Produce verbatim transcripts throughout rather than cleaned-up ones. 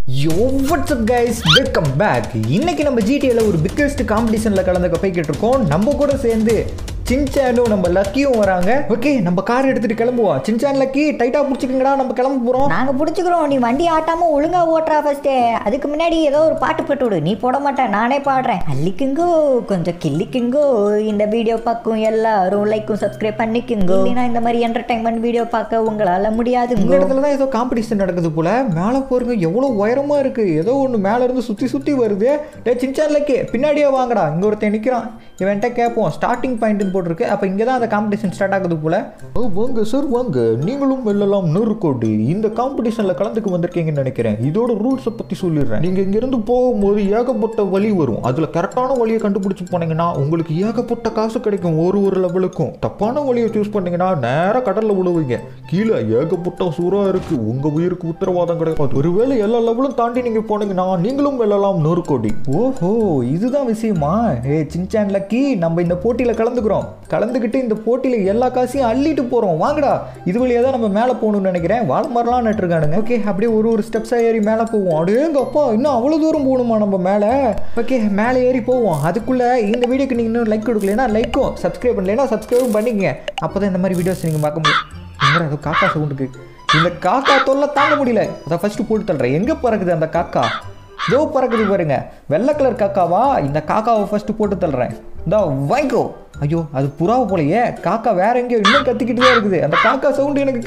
Yo, what's up guys? Welcome back. இன்னைக்கு நம்ம G T A ல ஒரு biggest competitionல கலந்துக்க போய்கிட்டு இருக்கோம். நம்ம கூட சேர்ந்து சின்சானும் நம்ம லக்கியும் வராங்க. ஓகே, நம்ம கார் எடுத்துட்டு கிளம்புவோம். சின்சான் லக்கி டைட்டா புடிச்சுக்கங்கடா, நம்ம கிளம்ப போறோம். நாங்க புடிச்சுக்கிறோம். நீ வண்டி ஆட்டாம ஒழுங்கா ஓட்டுறா ஃபர்ஸ்ட். அதுக்கு முன்னாடி ஏதோ ஒரு பாட்டு போட்டு விடு. நீ போட மாட்டேன், நானே பாடுறேன். அல்லிக்குங்கோ கொஞ்சம் கிள்ளிக்குங்கோ. இந்த வீடியோ பார்க்கும் எல்லாரும் லைக்கும் சப்ஸ்கிரைப் பண்ணிக்குங்கோ. இல்லைனா இந்த மாதிரி என்டர்டைன்மெண்ட் வீடியோ பார்க்க உங்களால முடியாது. இந்த இடத்துல தான் ஏதோ காம்படிஷன் நடக்குது போல. மேலே போறங்க எவ்வளவு உயரமா இருக்கு. ஏதோ ஒன்று மேல இருந்து சுத்தி சுத்தி வருது. டே சின்சான் லக்கி பின்னாடியே வாங்கடா. இங்க ஒருத்தன் நிக்கிறான். இவன்ட்ட கேட்போம். ஸ்டார்டிங் பாயிண்ட் போட்டிருக்கு. அப்போ இங்கே தான் அந்த காம்படிஷன் ஸ்டார்ட் ஆகுது போல. ஓ வாங்க சார் வாங்க, நீங்களும் வெல்லலாம் நூறு கோடி. இந்த காம்படிஷனில் கலந்துக்கு வந்திருக்கீங்கன்னு நினைக்கிறேன். இதோட ரூல்ஸை பற்றி சொல்லிடுறேன். நீங்கள் இங்கேருந்து போகும்போது ஏகப்பட்ட வழி வரும். அதில் கரெக்டான வழியை கண்டுபிடிச்சி போனீங்கன்னா உங்களுக்கு ஏகப்பட்ட காசு கிடைக்கும். ஒரு ஒரு லெவலுக்கும் தப்பான வழியை சூஸ் பண்ணிங்கன்னா நேராக கடலில் விடுவீங்க. கீழே ஏகப்பட்ட சூறாக இருக்குது. உங்கள் உயிருக்கு உத்தரவாதம் கிடைக்காது. ஒருவேளை எல்லா லெவலும் தாண்டி நீங்கள் போனீங்கன்னா நீங்களும் வெல்லலாம் நூறு கோடி. ஓஹோ, இதுதான் விஷயமா? ஏ சின்சான் லக்கி, நம்ம இந்த போட்டியில் கலந்துக்கிறோம். கலந்துக்கிட்டு இந்த போட்டியில் எல்லா காசையும் அள்ளிட்டு போகிறோம். வாங்கடா, இது வழியாக தான் நம்ம மேலே போகணும்னு நினைக்கிறேன். வாழை மரம்லாம் நட்டுருக்கானுங்க. ஓகே, அப்படியே ஒரு ஒரு ஸ்டெப்ஸாக ஏறி மேலே போவோம். அப்படியே எங்கள் அப்பா இன்னும் அவ்வளோ தூரம் போகணுமா நம்ம மேலே? ஓகே, மேலே ஏறி போவோம். அதுக்குள்ளே இந்த வீடியோக்கு நீங்கள் இன்னும் லைக் கொடுக்கலன்னா லைக்கும், சப்ஸ்கிரைப் பண்ணலைன்னா சப்ஸ்கிரைபும் பண்ணிக்கங்க. அப்போ தான் இந்த மாதிரி வீடியோஸ் நீங்கள் பார்க்க முடியும். எங்கே அது காக்கா சவுண்டுக்கு? இந்த காக்கா தொல்லை தாங்க முடியல. அதை ஃபஸ்ட்டு போட்டு தள்ளுறேன். எங்கே பறக்குது அந்த காக்கா? ஜோ பறக்குது பாருங்க, வெள்ளை கலர் காக்காவா? இந்த காக்காவை ஃபஸ்ட்டு போட்டு தள்ளுறேன். இந்த வைகோ. ஐயோ, அது புறாவை போலையே. காக்கா வேற எங்கேயோ இன்னும் கத்திக்கிட்டு தான் இருக்குது. அந்த காக்கா சவுண்டு எனக்கு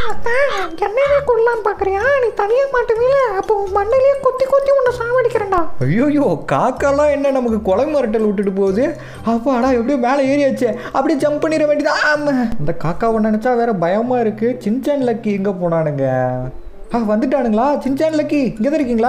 என்னவே கொள்ளலாம் பார்க்குறியா? நீ தனியாக மாட்டுவீல, அப்போ மண்ணிலேயே கொத்தி கொத்தி உன்னை சாவடிக்கிறேன்டா. ஐயோயோ, காக்காலாம் என்ன நமக்கு கொலை மிரட்டல் விட்டுட்டு போகுது. அப்பாடா, எப்படியோ மேலே ஏறியாச்சு. அப்படியே ஜம்ப் பண்ணிட வேண்டியதான். ஆமாம், இந்த காக்காவை நினச்சா வேற பயமாக இருக்குது. சின்சான் லக்கி எங்கே போனானுங்க? ஆ, வந்துட்டானுங்களா? சின்சான் லக்கி இங்கே தான் இருக்கீங்களா?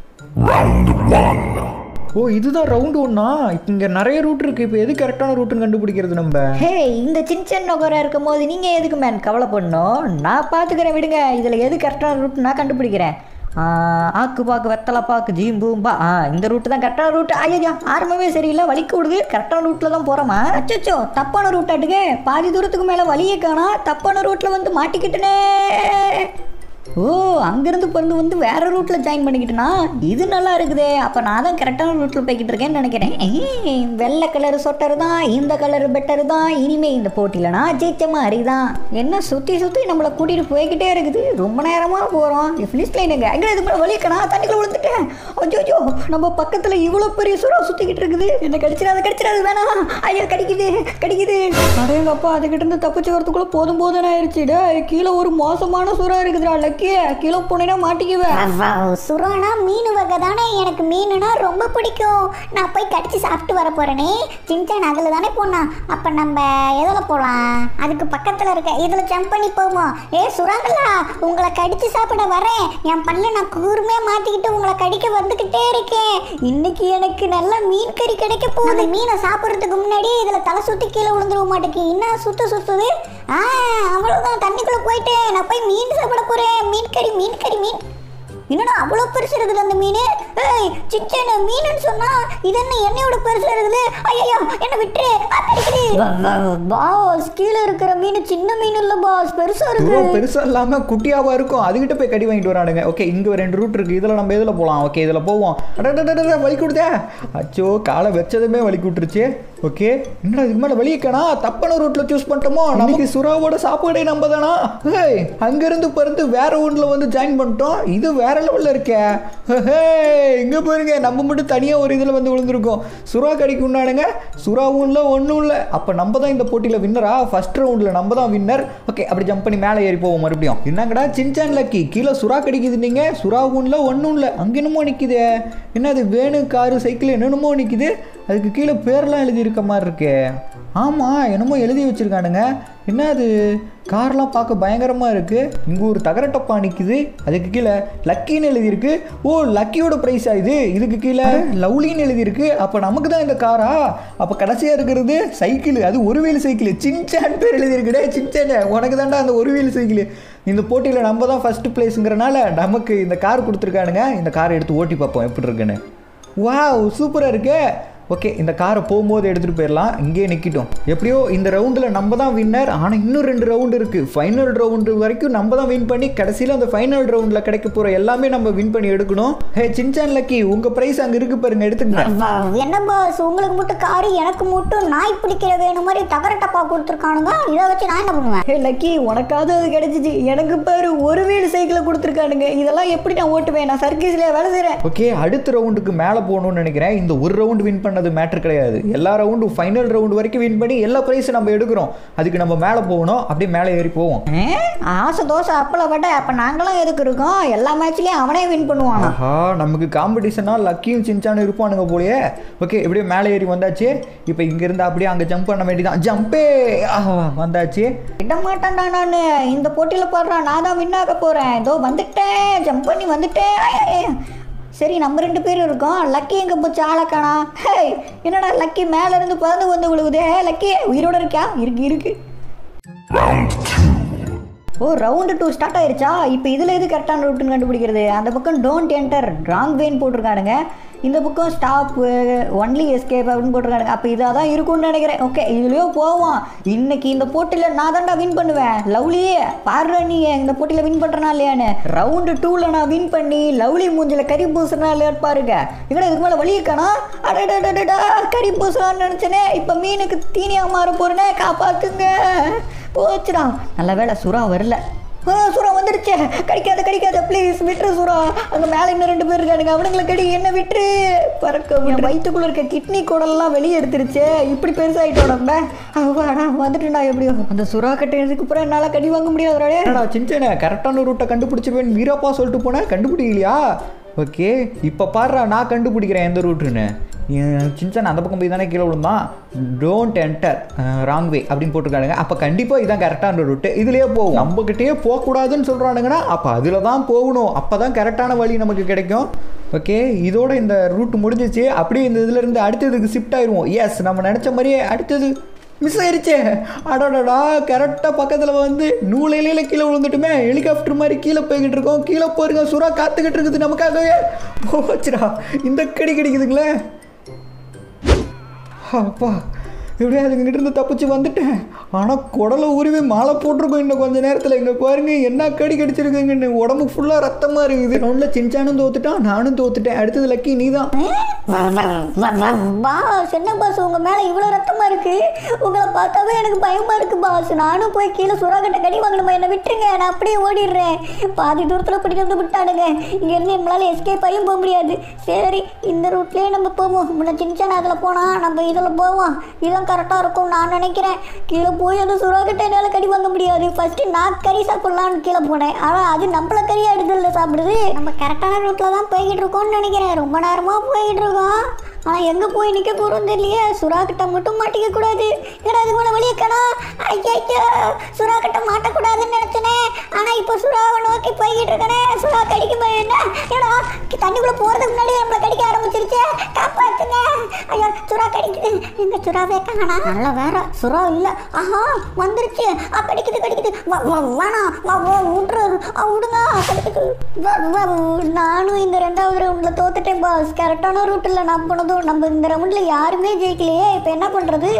ஓ, இதுதான் ரவுண்ட் ஒன்னா. இப்போ இங்கே நிறைய ரூட் இருக்குது. இப்போ எது கரெக்டான ரூட்டுன்னு கண்டுபிடிக்கிறது நம்ம? ஹே, இந்த சின்சான் நகரா இருக்கும் போது நீங்கள் எதுக்கு மேன் கவலை பண்ணணும்? நான் பார்த்துக்கிறேன், விடுங்க. இதில் எது கரெக்டான ரூட் நான் கண்டுபிடிக்கிறேன். ஆக்கு பாக்கு வெத்தலை பாக்கு ஜீம்பூம்பா. ஆ, இந்த ரூட்டு தான் கரெக்டான ரூட்டு. ஐயா, ஆரம்பமே சரியில்லை, வலிக்கு விடுது. கரெக்டான ரூட்டில் தான் போகிறோமா? அச்சோ, தப்பான ரூட்டாட்டுக்கு. பாதி தூரத்துக்கு மேலே வழியே காணா. தப்பான ரூட்டில் வந்து மாட்டிக்கிட்டுனே. ஓ, அங்கேருந்து பிறந்து வந்து வேறு ரூட்டில் ஜாயின் பண்ணிக்கிட்டேனா? இது நல்லா இருக்குதே. அப்போ நான் தான் கரெக்டான ரூட்டில் போய்கிட்டு இருக்கேன்னு நினைக்கிறேன். வெள்ளை கலர் சொட்டர் தான், இந்த கலர் பெட்டர் தான். இனிமேல் இந்த போட்டியில் நான் ஜெயிச்ச மாதிரி தான். என்ன சுற்றி சுற்றி நம்மளை கூட்டிகிட்டு போய்கிட்டே இருக்குது. ரொம்ப நேரமாக போகிறோம். ஃபினிஷ் லைனுங்க. எங்கே இது மேலே வலிக்கணா? தண்ணிக்குள்ள விழுந்துட்டேன். அச்சோ, நம்ம பக்கத்தில் இவ்வளோ பெரிய சுறா சுற்றிக்கிட்டு இருக்குது. என்ன கடிச்சிடாது கடிச்சிடாது வேணாம். ஐயோ, கடிக்குது கடிக்குது. அடையங்கப்பா, அதுக்கிட்ட இருந்து தப்பிச்சு வரத்துக்குள்ளே போதும் போதுன்னு ஆயிடுச்சுடா. கீழே ஒரு மோசமான சுறா இருக்குதுடா. கிலோ போனேன்னா மாட்டிக்குவேன். சுறானா மீன் வகை தானே. எனக்கு மீனுனா ரொம்ப பிடிக்கும். நான் போய் கடிச்சு சாப்பிட்டு வர போறேனே. சின்சான் அதில் தானே போனா. அப்போ நம்ம எதில் போகலாம்? அதுக்கு பக்கத்தில் இருக்க இதில் ஜம்ப் பண்ணி போவோம். ஏ சுறாங்களா, உங்களை கடிச்சு சாப்பிட வரேன். என் பல்ல நான் கூர்மையாக மாட்டிக்கிட்டு உங்களை கடிக்க வந்துக்கிட்டே இருக்கேன். இன்னைக்கு எனக்கு நல்ல மீன் கறி கிடைக்க போகுது. மீனை சாப்பிட்றதுக்கு முன்னாடி இதில் தலை சுற்றி கீழே விழுந்துருவ மாட்டேக்கு. இன்னும் சுத்த சுற்றுது. ஆ, அவ்வளோதான், தண்ணிக்குள்ளே போயிட்டேன். நான் போய் மீன் சாப்பிட போகிறேன். மீன் கறி மீன் கறி மீன். என்னடா அவ்வளோ பெருசு இருக்குது அந்த மீன்? ஏய் சின்சான், மீனுன்னு சொன்னா இது என்ன என்னையோட பெருசு இருக்குது? ஐயோ, என்ன விட்டுரு. பாஸ், கீழே இருக்கிற மீன் சின்ன மீன் இல்லை பாஸ், பெருசா இருக்கு. பெருசா இல்லாம குட்டியாவா இருக்கும். அதுகிட்ட போய் கடி வாங்கிட்டு வரானுங்க. ஓகே, இங்க ரெண்டு ரூட் இருக்கு. இதுல நம்ம எதுல போகலாம்? ஓகே, இதுல போவோம். வலி கொடுத்தே. அச்சோ, காலை வச்சதுமே வலி விட்டுருச்சு. ஓகே, என்னடா இதுக்கு மேலே வெளியே காணா? தப்பான ரூட்ல சூஸ் பண்ணிட்டோமோ? நமக்கு சுறாவோட சாப்பாடே நம்ம தானா? ஹேய், அங்கிருந்து பறந்து வேற ஒன்றில் வந்து ஜாயின் பண்ணிட்டோம். இது வேற லெவலில் இருக்கே. ஹே, இங்கே பாருங்க, நம்ம மட்டும் தனியாக ஒரு இதில் வந்து விழுந்திருக்கோம். சுறா கடிக்கு உண்டானுங்க. சுறாவும் இல்லை, ஒன்றும் இல்லை. அப்போ நம்ம தான் இந்த போட்டியில் வின்னரா? ஃபர்ஸ்ட் ரவுண்டில் நம்ம தான் வின்னர். ஓகே, அப்படி ஜம்ப் பண்ணி மேலே ஏறி போவோம் மறுபடியும். என்னங்கடா சின்சான் லக்கி, கீழே சுறா கடிக்குது. நீங்கள் சுறாவும் இல்லை, ஒன்றும் இல்லை. அங்கே என்னமோ நிற்குது. என்னது வேணு காரு சைக்கிள் என்னென்னமோ நிற்குது. அதுக்கு கீழே பேரெல்லாம் எழுதியிருக்க மாதிரி இருக்கு. ஆமாம், என்னமோ எழுதி வச்சுருக்கானுங்க. என்ன அது? கார்லாம் பார்க்க பயங்கரமாக இருக்குது. இங்கே ஒரு தகரட்டப்பா நிற்குது. அதுக்கு கீழே லக்கின்னு எழுதியிருக்கு. ஓ, லக்கியோட ப்ரைஸா இது? இதுக்கு கீழே லவ்லின்னு எழுதியிருக்கு. அப்போ நமக்கு தான் இந்த காரா? அப்போ கடைசியாக இருக்கிறது சைக்கிள். அது ஒரு வீல் சைக்கிள். சின்சான் பேர் எழுதியிருக்குடே. சின்சான், உனக்கு தாண்டா அந்த ஒரு வீல் சைக்கிள். இந்த போட்டியில் நம்ம தான் ஃபஸ்ட்டு ப்ளேஸுங்கிறனால நமக்கு இந்த கார் கொடுத்துருக்கானுங்க. இந்த காரை எடுத்து ஓட்டி பார்ப்போம் எப்படி இருக்குன்னு. வாவ், சூப்பராக இருக்கு. ஓகே இந்த காரை போகும்போது எடுத்துகிட்டு போயிடலாம், இங்கேயே நிற்கிட்டோம். எப்படியோ இந்த ரவுண்டில் நம்ம தான் வின்னர். ஆனால் இன்னும் ரெண்டு ரவுண்டு இருக்குது. ஃபைனல் ரவுண்டு வரைக்கும் நம்ம தான் வின் பண்ணி கடைசியில் அந்த ஃபைனல் ரவுண்டில் கிடைக்க போகிற எல்லாமே நம்ம வின் பண்ணி எடுக்கணும். ஹே சின்சான் லக்கி, உங்கள் ப்ரைஸ் அங்கே இருக்கு பாருங்க, எடுத்துக்கங்க. என்ன பாஸ் உங்களுக்கு மட்டும் காரு எனக்கு மட்டும் நாய் பிடிக்கிற வேணும் மாதிரி தகர டப்பா கொடுத்துருக்கானுங்க. இதை வச்சு நான் என்ன பண்ணுவேன்? ஹே லக்கி, உனக்காவது அது கிடைச்சிச்சு. எனக்கு பாரு ஒரு வீடு சைக்கிளை கொடுத்துருக்கானுங்க. இதெல்லாம் எப்படி நான் ஓட்டுவேன்? நான் சர்க்கீஸ்ல வேலை செய்கிறேன். ஓகே அடுத்த ரவுண்டுக்கு மேலே போகணும்னு நினைக்கிறேன். இந்த ஒரு ரவுண்டு வின் பண்ணது மேட்ரு கிடையாது. எல்லா ரவுண்டும் ஃபைனல் ரவுண்டு வரைக்கும் வின் பண்ணி எல்லா ப்ரைஸும் நம்ம எடுக்கிறோம். அதுக்கு நம்ம மேலே போகணும். அப்படியே மேலே ஏறி போவோம். ஆசை தோசை அப்பள பட்ட அப்போ நாங்களும் எதுக்கு இருக்கோம்? எல்லா மேட்ச்லேயும் அவனே வின் பண்ணுவான். ஆஹா, நமக்கு காம்படிஷனாக லக்கியும் சின்சானும் இருப்பானுங்க போலயே. ஓகே இப்படியே மேலே ஏறி வந்தாச்சு. இப்போ இங்கேருந்து அப்படியே அங்கே ஜம்ப் பண்ண வேண்டியதான். ஜம்பே வந்தாச்சு. விட மாட்டேன்டா நான். இந்த போட்டியில் போடுறான், நான் தான் வின் ஆக போகிறேன். இதோ வந்துட்டேன், ஜம்ப் பண்ணி வந்துட்டேன். சரி நம்ம ரெண்டு பேரும் இருக்கோம். லக்கி எங்கே போச்சு? ஆளக்கானா? ஹே என்னடா லக்கி மேலே இருந்து பறந்து வந்து விழுகுது. லக்கி உயிரோட இருக்கியா? இருக்கு இருக்கு. ஓ ரவுண்டு டூ ஸ்டார்ட் ஆயிருச்சா? இப்போ இதில் எது கரெக்டான ரூட்டுன்னு கண்டுபிடிக்கிறது? அந்த பக்கம் டோன்ட் என்டர் ராங் வேன்னு போட்டிருக்கானுங்க. இந்த பக்கம் ஸ்டாப் ஒன்லி எஸ்கேப் அப்படின்னு போட்டிருக்கானுங்க. அப்போ இதாக தான் இருக்கும்னு நினைக்கிறேன். ஓகே இதுலேயோ போவோம். இன்னைக்கு இந்த போட்டியில் நான் தான்டா வின் பண்ணுவேன். லவ்லியே பாடுற நீ இந்த போட்டியில் வின் பண்ணுறனா இல்லையான்னு. ரவுண்டு டூவில் நான் வின் பண்ணி லவ்லி மூஞ்சில் கறி பூசுறனா இல்லையான்னு பாருங்க. இங்கே இதுக்கு மேலே வழியை காணா. அடடா கறி பூசுறான்னு நினச்சேனே. இப்போ மீனுக்கு தீனியாக மாற போகிறேனே, காப்பாற்றுங்க. போச்சுடா, நல்ல வேலை சுறா வரல. சுறா வந்துடுச்சு. கடிக்காத கடிக்காத ப்ளீஸ் விட்டுரு சுறா. அங்கே மேலே இன்னும் ரெண்டு பேர் இருக்கானுங்க, அவனுங்களை கடி என்ன விட்டுரு. பறக்க வயிற்றுக்குள்ளே இருக்க கிட்னி கூடெல்லாம் வெளியே எடுத்துருச்சு. இப்படி பெருசாகிட்டோம் நம்ம. அவ்வாடா வந்துட்டுடா. எப்படியோ அந்த சுறா கட்ட எதுக்கு அப்புறம் என்னால் கடி வாங்க முடியாதுடா. சின்ன கரெக்டான ரூட்டை கண்டுபிடிச்சிருவேன் வீரப்பா சொல்லிட்டு போனேன், கண்டுபிடிக்கலையா? ஓகே இப்போ பாடுறா, நான் கண்டுபிடிக்கிறேன் எந்த ரூட்டுன்னு. சின்சான் அந்த பக்கம் போய் தானே கீழே விழுந்தான். டோன்ட் என்டர் ராங் வே அப்படின்னு போட்டிருக்கானுங்க. அப்போ கண்டிப்பாக இதான் கரெக்டான ரூட்டு. இதுலேயே போகும். நம்மக்கிட்டேயே போகக்கூடாதுன்னு சொல்கிறானுங்கன்னா அப்போ அதில் தான் போகணும். அப்போ தான் கரெக்டான வழி நமக்கு கிடைக்கும். ஓகே இதோட இந்த ரூட் முடிஞ்சிச்சு. அப்படியே இந்த இதுலேருந்து அடுத்ததுக்கு ஷிஃப்ட் ஆயிடுவோம். எஸ் நம்ம நினச்ச மாதிரியே அடுத்தது மிஸ் ஆயிடுச்சே. அடடா கரெக்டாக பக்கத்தில் வந்து நூலையில கீழே விழுந்துட்டுமே. ஹெலிகாப்டர் மாதிரி கீழே போய்கிட்டு இருக்கோம். கீழே போயிருங்க, சுறா காத்துக்கிட்டு இருக்குது நமக்காகவே. போச்சுடா, இந்த கடி கிடைக்குதுங்களே. அப்பா எப்படியா அதுங்கிட்ட இருந்து தப்பிச்சு வந்துட்டேன். ஆனால் குடலை உருவி மாலை போட்டிருக்கோம் இன்னும் கொஞ்சம் நேரத்தில். இங்கே பாருங்க என்ன கடி கடிச்சிருக்குங்கன்னு. உடம்பு ஃபுல்லாக ரத்தமாக இருக்குது. ரவுண்டில் சின்சானும் தோத்துட்டான், நானும் தோத்துட்டேன். அடுத்தது லக்கி நீ தான். பாஸ் என்ன பாஸ் உங்கள் மேலே இவ்வளோ ரத்தமாக இருக்குது? உங்களை பார்த்தாவே எனக்கு பயமாக இருக்குது பாஸ். நானும் போய் கீழே சுறாக்கிட்ட கடி வாங்கணுமா? என்னை விட்டுருங்க, நான் அப்படியே ஓடிடுறேன். பாதி தூரத்தில் பிடிக்க வந்து விட்டானுங்க. இங்கேருந்து நம்மளால் எஸ்கேப் ஆகியும் போக முடியாது. சரி இந்த ரூட்லேயே நம்ம போவோம். முன்ன சின்சான் அதில் போனால் நம்ம இதில் போவோம். இதான் கரெக்டாக இருக்கும் நான் நினைக்கிறேன். கீழே போய் அந்த சுறாக்கிட்ட என்னால் கடி வாங்க முடியாது. ஃபஸ்ட்டு நான் கறி சாப்பிட்லான்னு கீழே போனேன். ஆனால் அது நம்மள கறி எடுத்துல சாப்பிடுது. நம்ம கரெக்டான ரூட்டில் தான் போய்கிட்டு இருக்கோம்னு நினைக்கிறேன். ரொம்ப நேரமாக போய்கிட்டு இருக்கோம். ஆனால் எங்கே போய் நிற்க போகிறோம் தெரியலையே. சுறாக்கிட்ட மட்டும் மாட்டிக்க கூடாது. ஏன்னா அதுக்கு மேலே வழியே காணா. ஐயா சுறாக்கிட்ட மாட்டக்கூடாதுன்னு நினச்சனே. ஆனால் இப்போ சுறாவை நோக்கி போய்கிட்டு இருக்கனே. சுறா கடிக்குமா என்ன? ஏன்னா தண்ணிக்குள்ளே போகிறதுக்கு முன்னாடி நம்மளை கடிக்க ஆரம்பிச்சிருச்சு. காப்பாற்றுங்க. ஐயா சுறா கடிக்குது. எங்கள் சுறாவே காணா. நல்லா வேற சுறா இல்லை. ஆஹா வந்துருச்சு. ஆ கடிக்குது கடிக்குது. வேணாம் விட்ரு விடுங்க. கடிக்குது. நானும் இந்த ரெண்டாவது ரவுண்டில் தோத்துட்டேன் பாஸ். கரெக்டான ரூட்டில் நான் போனது. நம்ம இந்த ரவுண்ட்ல யாருமே ஜெயிக்கலையே. இப்போ என்ன பண்றது?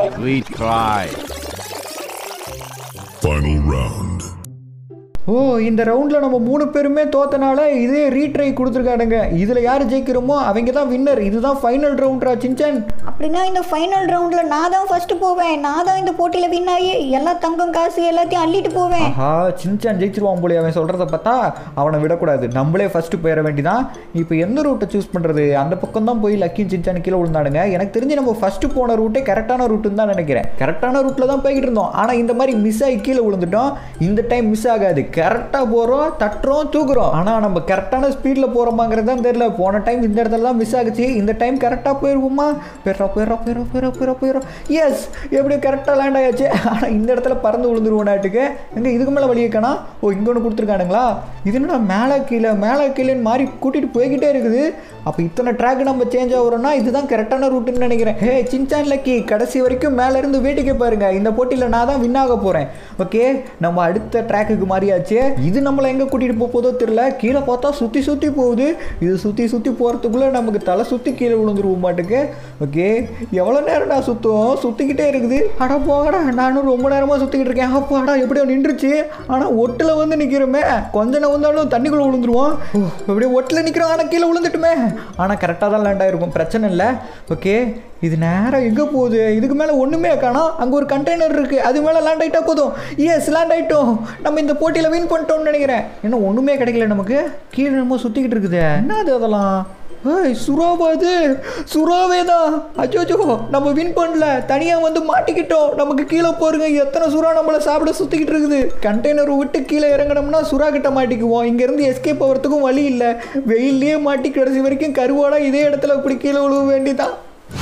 Final round. ஓ இந்த ரவுண்டில் நம்ம மூணு பேருமே தோத்தனால இதே ரீட்ரை கொடுத்துருக்கானுங்க. இதில் யார் ஜெயிக்கிறோமோ அவங்க தான் வின்னர். இதுதான் ஃபைனல் ரவுண்ட்ரா சின்சான். அப்படின்னா இந்த ஃபைனல் ரவுண்டில் நான் தான் ஃபஸ்ட்டு போவேன். நான் தான் இந்த போட்டியில் வின் ஆகி எல்லா தங்கம் காசு எல்லாத்தையும் அள்ளிட்டு போவேன். ஆஹா சின்சான் ஜெயிச்சிருவான் போல. அவன் சொல்கிறத பார்த்தா அவனை விடக்கூடாது. நம்மளே ஃபஸ்ட்டு போயிட வேண்டிதான். இப்போ எந்த ரூட்டை சூஸ் பண்ணுறது? அந்த பக்கம் தான் போய் லக்கியும் சின்சான் கீழே விழுந்தானுங்க. எனக்கு தெரிஞ்சு நம்ம ஃபஸ்ட்டு போன ரூட்டே கரெக்டான ரூட்டுன்னு தான் நினைக்கிறேன். கரெக்டான ரூட்டில் தான் போய்கிட்டு இருந்தோம். ஆனால் இந்த மாதிரி மிஸ் ஆகி கீழே விழுந்துட்டோம். இந்த டைம் மிஸ் ஆகாது. கரெக்டாக போகிறோம், தட்டுறோம், தூக்குறோம். ஆனால் நம்ம கரெக்டான ஸ்பீடில் போகிறோமாங்கிறது தான் தெரியல. போன டைம் இந்த இடத்துல தான் மிஸ் ஆகுச்சு. இந்த டைம் கரெக்டாக போயிருவோமா? போயிடுறோம் போயிடுறோம் போயிடுறோம் போயிடுறோம் போயிடுறோம் போயிடுறோம் எஸ் எப்படியும் கரெக்டாக லேண்ட் ஆயாச்சு. ஆனால் இந்த இடத்துல பறந்து விழுந்துருவோம் நாட்டுக்கு. எங்கே இதுக்கு மேலே வழி இருக்கா? ஓ இங்கே ஒன்று கொடுத்துருக்கானுங்களா? இது என்ன மேலே கீழே மேலே கீழேன்னு மாறி கூட்டிகிட்டு போய்கிட்டே இருக்குது. அப்போ இத்தனை ட்ராக் நம்ம சேஞ்ச் ஆகிறோம்னா இதுதான் கரெக்டான ரூட்டுன்னு நினைக்கிறேன். ஹே சின்சான் லக்கி கடைசி வரைக்கும் மேலேருந்து வேடிக்கை பாருங்க. இந்த போட்டியில் நான் தான் வின் ஆக போகிறேன். ஓகே நம்ம அடுத்த ட்ராக்குக்கு மாறியாச்சு. வந்தாச்சு. இது நம்மளை எங்கே கூட்டிகிட்டு போக போதோ தெரியல. கீழே பார்த்தா சுற்றி சுற்றி போகுது. இது சுற்றி சுற்றி போகிறதுக்குள்ளே நமக்கு தலை சுற்றி கீழே விழுந்துருவோம் மாட்டுக்கு. ஓகே, எவ்வளோ நேரம் நான் சுற்றுவோம், சுற்றிக்கிட்டே இருக்குது. அடா போகடா, நானும் ரொம்ப நேரமாக சுற்றிக்கிட்டு இருக்கேன். அப்பாடா எப்படியோ நின்றுச்சு. ஆனால் ஒட்டில் வந்து நிற்கிறோமே, கொஞ்சம் நான் வந்தாலும் தண்ணிக்குள்ளே விழுந்துருவோம். எப்படியோ ஒட்டில் நிற்கிறோம், ஆனால் கீழே விழுந்துட்டுமே. ஆனால் கரெக்டாக தான் லேண்ட் ஆகிருக்கும், பிரச்சனை இல்லை. ஓகே, இது நேரம் எங்கே போகுது? இதுக்கு மேலே ஒன்றுமே காணோம். அங்கே ஒரு கண்டெய்னர் இருக்குது, அது மேலே லேண்ட் ஆகிட்டா போதும். எஸ், லேண்ட் ஆகிட்டோம். நம்ம இந்த போட்டியில் வின் பண்ணிட்டோம்னு நினைக்கிறேன். இன்னும் ஒன்றுமே கிடைக்கல நமக்கு. கீழே நம்ம சுற்றிக்கிட்டு இருக்குது. என்னது அதெல்லாம்? ஏய், சுறாவா? அது சுறாவே தான். அச்சோச்சோ, நம்ம வின் பண்ணல, தனியாக வந்து மாட்டிக்கிட்டோம். நமக்கு கீழே போருங்க எத்தனை சுறா நம்மளை சாப்பிட சுற்றிக்கிட்டு இருக்குது. கண்டெய்னரை விட்டு கீழே இறங்கினோம்னா சுறா கிட்ட மாட்டிக்குவோம். இங்கேருந்து எஸ்கேப் ஆகிறதுக்கும் வழி இல்லை. வெயிலே மாட்டி கடைசி வரைக்கும் கருவாடா இதே இடத்துல இப்படி கீழே விழுவ வேண்டிதான்.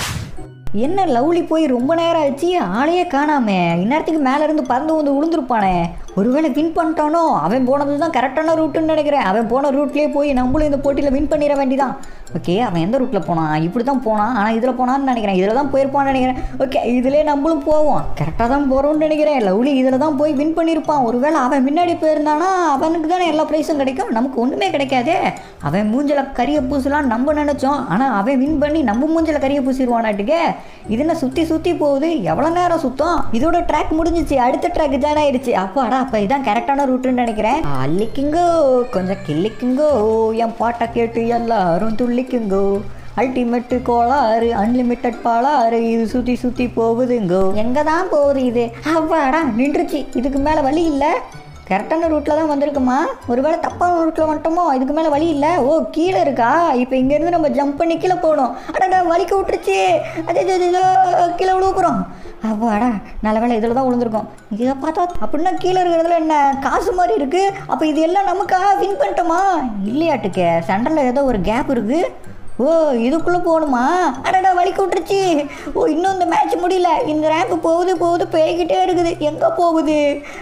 என்ன லவ்லி போய் ரொம்ப நேரம் ஆச்சு, ஆளையே காணாமே. இந்நேரத்துக்கு மேலே இருந்து பறந்து வந்து விழுந்துருப்பானே. ஒருவேளை வின் பண்ணிட்டானோ? அவன் போனது தான் கரெக்டான ரூட்டுன்னு நினைக்கிறேன். அவன் போன ரூட்லேயே போய் நம்மளும் இந்த போட்டியில் வின் பண்ணிட வேண்டிதான். ஓகே, அவன் எந்த ரூட்டில் போனான்? இப்படி தான் போனான், ஆனால் இதில் போனான்னு நினைக்கிறேன். இதில் தான் போயிருப்பான்னு நினைக்கிறேன். ஓகே, இதிலே நம்மளும் போவோம். கரெக்டாக தான் போகிறோம்னு நினைக்கிறேன். லவ்லி இதில் தான் போய் வின் பண்ணியிருப்பான். ஒருவேளை அவன் முன்னாடி போயிருந்தானா அவனுக்கு தானே எல்லா ப்ரைஸும் கிடைக்கும், நமக்கு ஒன்றுமே கிடைக்காதே. அவன் மூஞ்சில் கறியை பூசலான்னு நம்ம நினச்சோம், ஆனால் அவன் வின் பண்ணி நம்ம மூஞ்சில் கறியை பூசிடுவானாட்டுக்கே. இது என்ன சுற்றி சுற்றி போகுது? எவ்வளோ நேரம் சுத்தம்? இதோட ட்ராக் முடிஞ்சிச்சு, அடுத்த ட்ராக் ஜாயின் ஆயிடுச்சு. அப்பாடா, அப்போ இதான் கரெக்டான ரூட்டுன்னு நினைக்கிறேன். அள்ளிக்குங்கோ கொஞ்சம் கிள்ளிக்குங்கோ, என் பாட்டை கேட்டு எல்லாரும் துள்ளிக்குங்கோ. அல்டிமேட்டு கோளாறு, அன்லிமிட்டட் பாலாறு, இது சுற்றி சுற்றி போகுதுங்கோ. எங்கே தான் போகுது இது? அப்பாடா, நின்றுச்சு. இதுக்கு மேலே வழி இல்லை. கரெக்டான ரூட்டில் தான் வந்திருக்குமா? ஒருவேளை தப்பான ரூட்டில் வந்துட்டோமோ? இதுக்கு மேலே வழி இல்லை. ஓ, கீழே இருக்கா? இப்போ இங்கேருந்து நம்ம ஜம்ப் பண்ணி கீழே போகணும். அடடா, வலிக்க விட்டுருச்சு. அதே கீழே விழுவுக்குறோம். அப்பாடா, நல்ல வேலை இதில் தான் விழுந்திருக்கோம். இதை பார்த்தா அப்படின்னா கீழே இருக்கிறதுல என்ன காசு மாதிரி இருக்குது. அப்போ இது எல்லாம் நமக்கா வின் பண்ணிட்டோமா? இல்லையாட்டுக்கே, சென்டரில் ஏதோ ஒரு கேப் இருக்குது. ஓ, இதுக்குள்ளே போகணுமா? அடடா, வலிக்க விட்டுருச்சு. ஓ, இன்னும் இந்த மேட்ச் முடியல. இந்த ரேம்ப் போகுது போகுது போய்கிட்டே இருக்குது. எங்கே போகுது?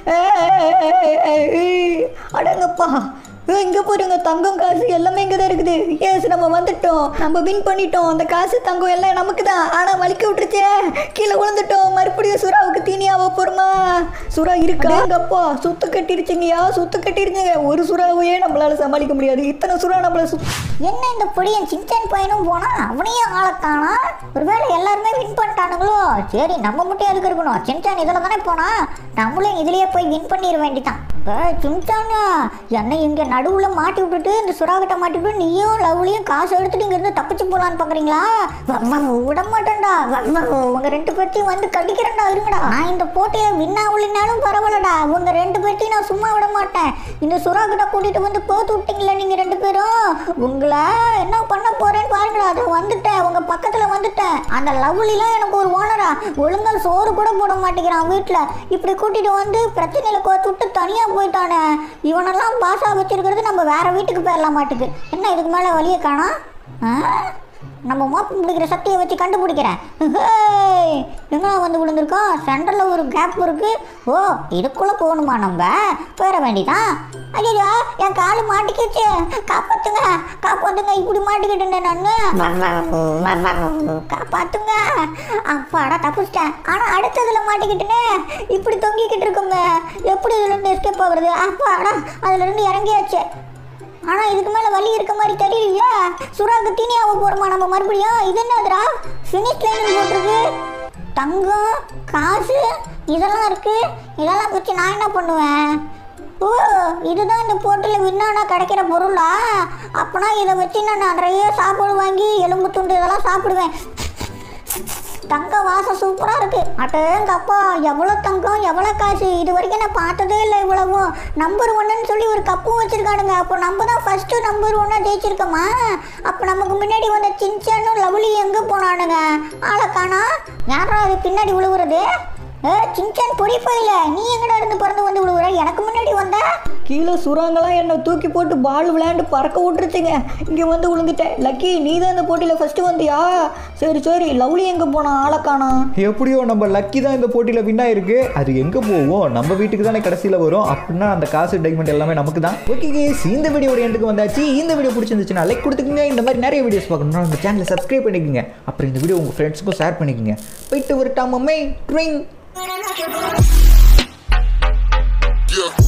அடங்கப்பா, இங்கே போடுங்க. தங்கம் காசு எல்லாமே இங்கே தான் இருக்குது. எஸ், நம்ம வந்துட்டோம், நம்ம வின் பண்ணிட்டோம். அந்த காசு தங்கம் எல்லாம் நமக்கு தான். ஆனால் வலிக்க விட்டுருச்சே, கீழே விழுந்துட்டோம். மறுபடியும் சுறாவுக்கு தீனியாவ போகிறோமா? சுறா இருக்கா? எங்கப்பா, சுத்து கட்டிருச்சுங்கய்யா, சுத்து கட்டிருச்சுங்க. ஒரு சுறாவையே நம்மளால சமாளிக்க முடியாது. இத்தனை சுறா நம்மளை சு என்ன இந்த பொடியன் சின்சான் பையனும் போனால் அவனையும் ஆளக்கானா? ஒருவேளை எல்லாருமே வின் பண்ணிட்டானுங்களோ? சரி, நம்ம மட்டும் எதுக்கு இருக்கணும்? சின்சான் இதில் தானே போனா, நம்மளும் இதுலேயே போய் வின் பண்ணிட வேண்டிதான். சின்சானா, என்னை இங்கே நடுவில் மாட்டி விட்டுட்டு இந்த சுறாக்கிட்ட மாட்டி விட்டு நீயும் லவ்லியும் காசு எடுத்துட்டு இங்கேருந்து தப்பிச்சு போகலான்னு பார்க்குறீங்களா? விட மாட்டேன்டா. உங்கள் ரெண்டு பேர்த்தையும் வந்து கடிக்கிறேன்டா. இருங்கடா, நான் இந்த போட்டியில் வின் ஆகலினாலும் பரவாயில்லடா. உங்கள் ரெண்டு பேர்த்தையும் நான் சும்மா விட மாட்டேன். இந்த சுறாக்கிட்ட கூட்டிகிட்டு வந்து போத்து விட்டீங்களா நீங்கள் ரெண்டு பேரும்? உங்களை என்ன பண்ண போறேன்னு பாருங்கடா. அதை வந்துட்டேன், உங்கள் பக்கத்தில் வந்துட்டேன். அந்த லவ்லிலாம் எனக்கு ஒரு ஓனரா, ஒழுங்காக சோறு கூட போட மாட்டேங்கிறான் வீட்டில். இப்படி கூட்டிகிட்டு வந்து பிரச்சனையில் கோத்து விட்டு தனியாக போயிட்டானே. இவனெல்லாம் பாசா வச்சிருக்கிறது நம்ம வேற வீட்டுக்கு போயிடலாம் மாட்டுக்கு. என்ன இதுக்கு மேலே வழியை காணோம்? நம்ம மோப்பம் பிடிக்கிற சக்தியை வச்சு கண்டுபிடிக்கிறேன். எங்கே வந்து விழுந்திருக்கோம்? சென்டரில் ஒரு கேப் இருக்கு. ஓ, இதுக்குள்ளே போகணுமா? நம்ம போயிட வேண்டிதான். ஐயோ, என் காலு மாட்டிக்கிச்சு. காப்பாத்துங்க, காப்பாத்துங்க. இப்படி மாட்டிக்கிட்டேன் நான். காப்பாத்துங்க. அப்பாடா, தப்பிச்சிட்டேன். ஆனால் அடுத்ததில் மாட்டிக்கிட்டேனே. இப்படி தொங்கிக்கிட்டு இருக்குங்க. எப்படி இதுலேருந்து எஸ்கேப் ஆகுறது? அப்பாடா, அதுலேருந்து இறங்கியாச்சு. ஆனால் இதுக்கு மேலே வலி இருக்க மாதிரி தெரியலையா? சுறாக்கு தீனியாவ போகிறோமா நம்ம மறுபடியும்? இது என்னதுரா? ஃபினிஷ் லைன் போட்டிருக்கு. தங்கம் காசு இதெல்லாம் இருக்குது. இதெல்லாம் வச்சு நான் என்ன பண்ணுவேன்? ஓ, இதுதான் இந்த போட்டியில் வின்னானா கிடைக்கிற பொருளா? அப்போனா இதை வச்சு நான் நிறைய சாப்பாடு வாங்கி எலும்பு துண்டு இதெல்லாம் சாப்பிடுவேன். தங்க வாசம் சூப்பராக இருக்குது. அட்டேங்கப்பா, எவ்வளோ தங்கம், எவ்வளோ காசு. இது வரைக்கும் நான் பார்த்ததே இல்லை இவ்வளவும். நம்பர் ஒன்றுன்னு சொல்லி ஒரு கப்பும் வச்சுருக்கானுங்க. அப்போ நம்ம தான் ஃபஸ்ட்டு நம்பர் ஒன்னாக ஜெயிச்சிருக்கோமா? அப்போ நமக்கு முன்னாடி வந்த சின்சானும் லவ்லி எங்கே போனானுங்க? ஆளை காணா. யாரா அது பின்னாடி விழுவுறது? ஏ சின்சான் பொடி போயில, நீ எங்கடா இருந்து பிறந்து வந்து விழுவுற? எனக்கு முன்னாடி வந்த. கீழே சுறாங்களாம் என்னை தூக்கி போட்டு பால் விளையாண்டு பறக்க விட்டுருச்சுங்க. இங்கே வந்து விழுந்துட்டேன். லக்கி, நீ தான் இந்த போட்டியில் ஃபஸ்ட்டு வந்தியா? சரி சரி, லவ்லி எங்கே போனான்? ஆளை காணோம். எப்படியோ நம்ம லக்கி தான் இந்த போட்டியில் வின் ஆயிருக்கு. அது எங்கே போவோம்? நம்ம வீட்டுக்கு தானே கடைசியில் வரும். அப்படின்னா அந்த காசு டைமண்ட் எல்லாமே நமக்கு தான். ஓகே கேஸ், இந்த வீடியோட எண்டுக்கு வந்தாச்சு. இந்த வீடியோ பிடிச்சிருந்துச்சுன்னா லைக் கொடுத்துக்குங்க. இந்த மாதிரி நிறைய வீடியோஸ் பார்க்கணும்னா நம்ம சேனலை சப்ஸ்கிரைப் பண்ணிக்கோங்க. அப்புறம் இந்த வீடியோ உங்கள் ஃப்ரெண்ட்ஸுக்கும் ஷேர் பண்ணிக்கோங்க. போயிட்டு ஒரு டாமம்மே ட்ரிங். Yeah.